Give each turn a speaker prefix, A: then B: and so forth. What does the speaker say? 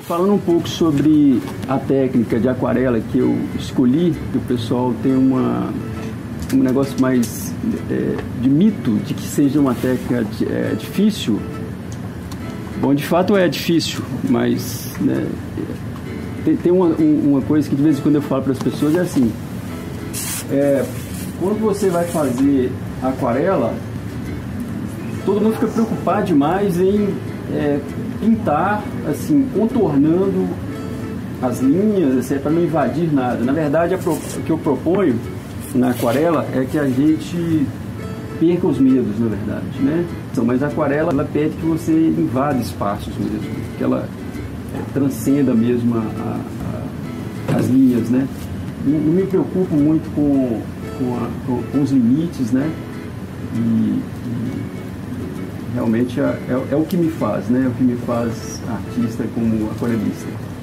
A: Falando um pouco sobre a técnica de aquarela que eu escolhi, que o pessoal tem um negócio mais de mito de que seja uma técnica difícil. Bom, de fato é difícil, mas né, tem uma coisa que de vez em quando eu falo para as pessoas, é assim, quando você vai fazer aquarela, todo mundo fica preocupado demais em pintar, assim, contornando as linhas, assim, para não invadir nada. Na verdade, o que eu proponho na aquarela é que a gente perca os medos, na verdade, né? Então, mas a aquarela, ela pede que você invada espaços mesmo, que ela transcenda mesmo as linhas, né? Não me preocupo muito com os limites, né? E realmente é o que me faz, né? É o que me faz artista como aquarelista.